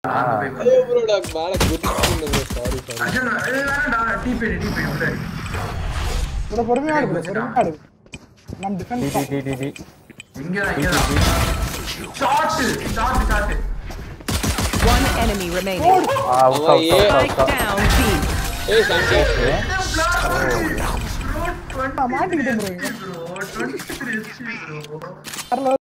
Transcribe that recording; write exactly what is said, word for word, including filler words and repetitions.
ஐயோ bro டாக் மேல குதிச்சிட்டீங்க bro சாரி சாரி அஜன் வேணாடா டிபி டிபி உள்ள bro பொறுமையா ஆடு bro பொறுமையா ஆடு நான் டிஃபென்ஸ் டி டி டி டி இங்க இங்க shot shot shot One enemy remaining. ஆ உட்கா உட்கா down B. ஏய் சஞ்சய் மாட்டிக்கிட்டேன் bro bro twenty-three bro